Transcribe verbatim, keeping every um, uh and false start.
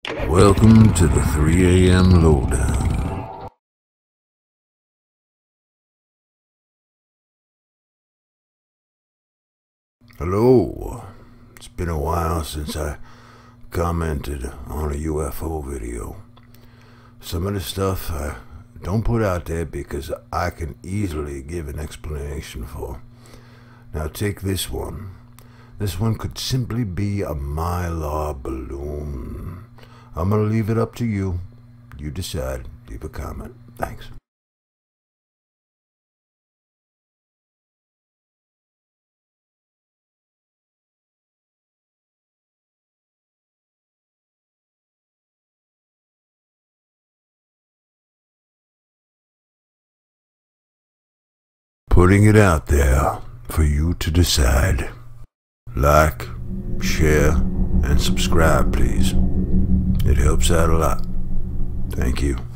Welcome to the three A M Lowdown. Hello. It's been a while since I commented on a U F O video. Some of the stuff I don't put out there because I can easily give an explanation for. Now take this one. This one could simply be a mylar balloon. I'm gonna leave it up to you. You decide. Leave a comment. Thanks. Putting it out there for you to decide. Like, share, and subscribe, please. It helps out a lot. Thank you.